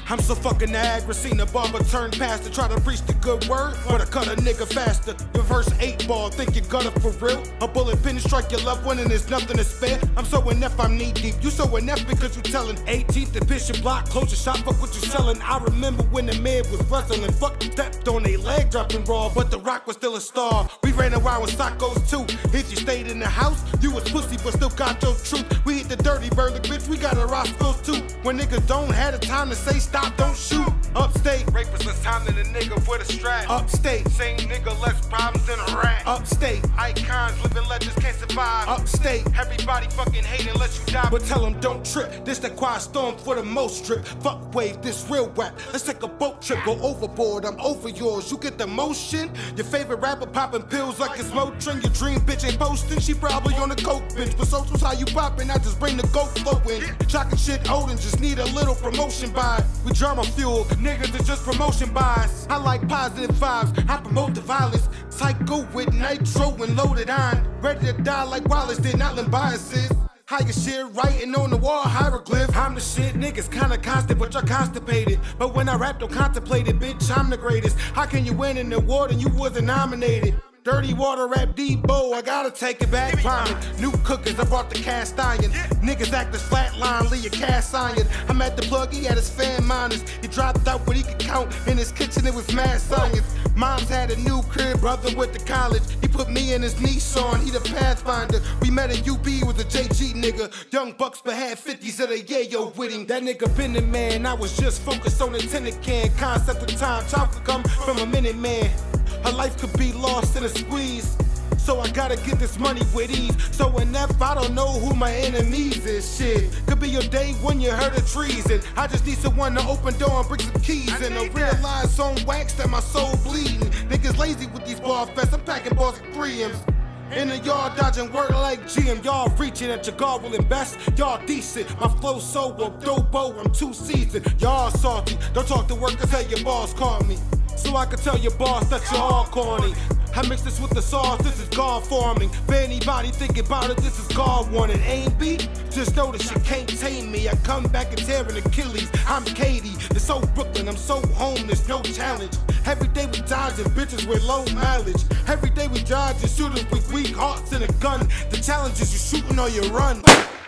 I'm so fucking Niagara, seen a barber turn pastor, try to preach the good word, but I cut a nigga faster. Reverse 8 ball, think you got it for real? A bullet pin strike your loved one and there's nothing to spare. I'm so inept, I'm knee deep. You so inept because you telling 18th and Bishop Block, close your shop, fuck what you selling. I remember when the man was wrestling, fuck stepped on a leg dropping raw, but The Rock was still a star. We ran around with Sockos too. If you stayed in the house, you was pussy but still got your truth. We hit the dirty burger, bitch, we got a Roscoe's too. When niggas don't have the time to say stop, don't shoot. Upstate, rapists less time than a nigga with a strap. Upstate, same nigga less problems than a rat. Upstate, icons, living legends can't survive. Upstate, everybody fucking hate unless you die. But tell them don't trip, this the quiet storm for the most trip. Fuck wave, this real rap. Let's take a boat trip, go overboard, I'm over yours. You get the motion? Your favorite rapper popping pills like it's Motrin. Your dream bitch ain't posting, she probably on the coke bench. But socials how you poppin', I just bring the goat flow in. Chalking shit Odin, just need a little promotion by. We drama fuel, niggas is just promotion buys. I like positive vibes, I promote the violence. Psycho with nitro and loaded iron. Ready to die like Wallace did, not biases. Higher shit writing on the wall, hieroglyph. I'm the shit, niggas kinda constant, but you're constipated. But when I rap, don't contemplate it, bitch, I'm the greatest. How can you win an award and you wasn't nominated? Dirty water rap Debo, I gotta take it back. Climbing new cookers, I brought the cast iron. Niggas act as flatline, leave a cast iron. I'm at the plug, he had his fan miners. He dropped out what he could count. In his kitchen, it was mad science. Mom's had a new crib, brother went to college. He put me in his Nissan, he the Pathfinder. We met at UB with a JG nigga. Young bucks but had 50s of the yayo with him. That nigga been the man, I was just focused on the tin can. Concept of time, time could come from a minute man. Her life could be lost in a squeeze. So I gotta get this money with ease. So enough, I don't know who my enemies is. Shit, could be your day when you heard of treason. I just need someone to open door and bring some keys. And to realize on wax that my soul bleeding. Niggas lazy with these bar fests, I'm packing balls with 3Ms. In the yard dodging work like GM, y'all reaching at your God will invest, y'all decent. My flow so dobo, I'm too seasoned. Y'all salty, don't talk to work, tell your boss call me. So I can tell your boss that you're all corny. I mix this with the sauce, this is God forming. For anybody thinking about it, this is God wanted. Ain't beat, just know that shit can't tame me. I come back and tear an Achilles. I'm Katie, it's so Brooklyn, I'm so home, there's no challenge. Every day we dodging bitches with low mileage. Every day we dodging shooters with weak hearts and a gun. The challenge is you shooting or you run.